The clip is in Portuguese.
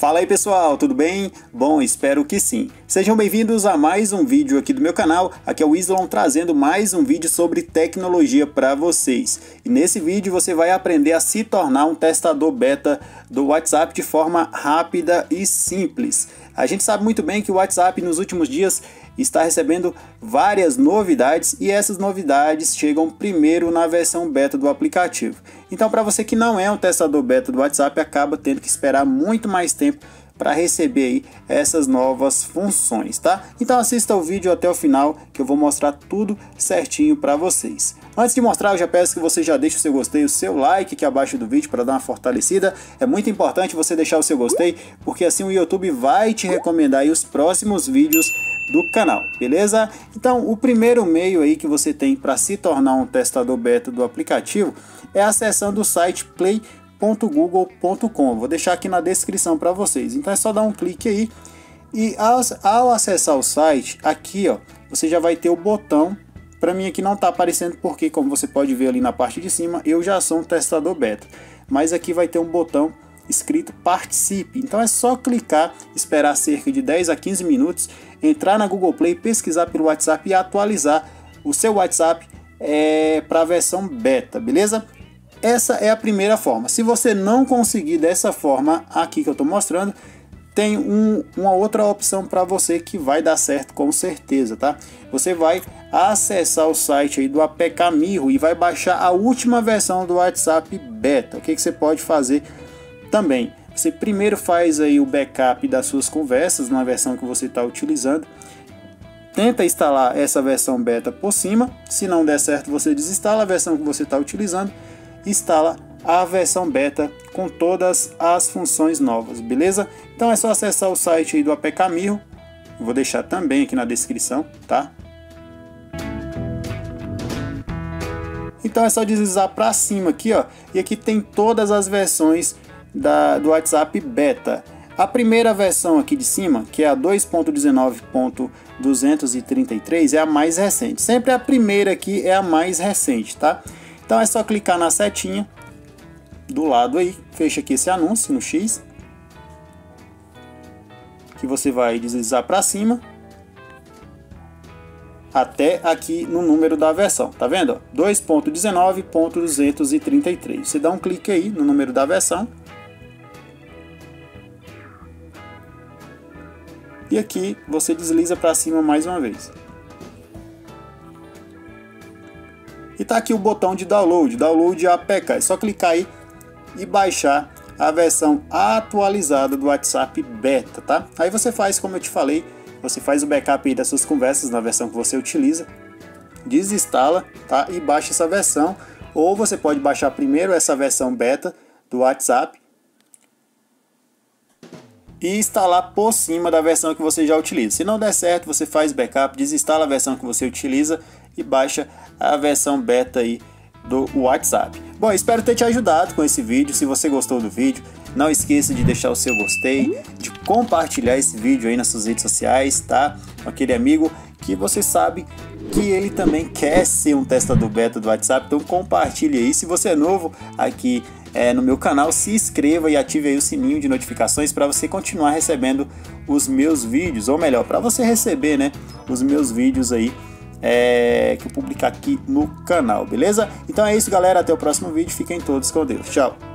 Fala aí pessoal, tudo bem? Bom, espero que sim. Sejam bem-vindos a mais um vídeo aqui do meu canal. Aqui é o Islon trazendo mais um vídeo sobre tecnologia para vocês. E nesse vídeo você vai aprender a se tornar um testador beta do WhatsApp de forma rápida e simples. A gente sabe muito bem que o WhatsApp nos últimos dias está recebendo várias novidades e essas novidades chegam primeiro na versão beta do aplicativo. Então, para você que não é um testador beta do WhatsApp, acaba tendo que esperar muito mais tempo para receber aí essas novas funções, tá? Então assista o vídeo até o final que eu vou mostrar tudo certinho para vocês. Antes de mostrar, eu já peço que você já deixe o seu gostei, o seu like aqui abaixo do vídeo para dar uma fortalecida. É muito importante você deixar o seu gostei, porque assim o YouTube vai te recomendar aí os próximos vídeos do canal, beleza? Então o primeiro meio aí que você tem para se tornar um testador beta do aplicativo é acessando o site play.google.com. Vou deixar aqui na descrição para vocês. Então é só dar um clique aí e ao acessar o site, aqui ó, você já vai ter o botão. Para mim aqui não está aparecendo porque, como você pode ver ali na parte de cima, eu já sou um testador beta. Mas aqui vai ter um botão escrito participe. Então é só clicar, esperar cerca de 10 a 15 minutos, entrar na Google Play, pesquisar pelo WhatsApp e atualizar o seu WhatsApp para a versão beta, beleza? Essa é a primeira forma. Se você não conseguir dessa forma aqui que eu estou mostrando, tem uma outra opção para você que vai dar certo com certeza, tá? Você vai acessar o site aí do APK Mirro e vai baixar a última versão do WhatsApp beta. O que você pode fazer também? Você primeiro faz aí o backup das suas conversas na versão que você está utilizando. Tenta instalar essa versão beta por cima. Se não der certo, você desinstala a versão que você está utilizando. Instala a versão beta com todas as funções novas, beleza? Então é só acessar o site aí do APK Mirro. Vou deixar também aqui na descrição, tá? Então é só deslizar para cima aqui, ó, e aqui tem todas as versões do WhatsApp beta. A primeira versão aqui de cima, que é a 2.19.233, é a mais recente. Sempre a primeira aqui é a mais recente, tá? Então é só clicar na setinha do lado aí, fecha aqui esse anúncio no X, que você vai deslizar para cima até aqui no número da versão, tá vendo? 2.19.233. Você dá um clique aí no número da versão e aqui você desliza para cima mais uma vez. E tá aqui o botão de download APK. É só clicar aí e baixar a versão atualizada do WhatsApp beta, tá? Aí você faz como eu te falei, você faz o backup aí das suas conversas na versão que você utiliza, desinstala, tá? E baixa essa versão, ou você pode baixar primeiro essa versão beta do WhatsApp e instalar por cima da versão que você já utiliza. Se não der certo, você faz backup, desinstala a versão que você utiliza e baixa a versão beta aí do WhatsApp. Bom, espero ter te ajudado com esse vídeo. Se você gostou do vídeo, não esqueça de deixar o seu gostei, de compartilhar esse vídeo aí nas suas redes sociais, tá? Com aquele amigo que você sabe que ele também quer ser um testador beta do WhatsApp, então compartilhe aí. Se você é novo aqui no meu canal, se inscreva e ative aí o sininho de notificações para você continuar recebendo os meus vídeos, ou melhor, para você receber, né, os meus vídeos aí que eu publicar aqui no canal, beleza? Então é isso, galera, até o próximo vídeo, fiquem todos com Deus, tchau!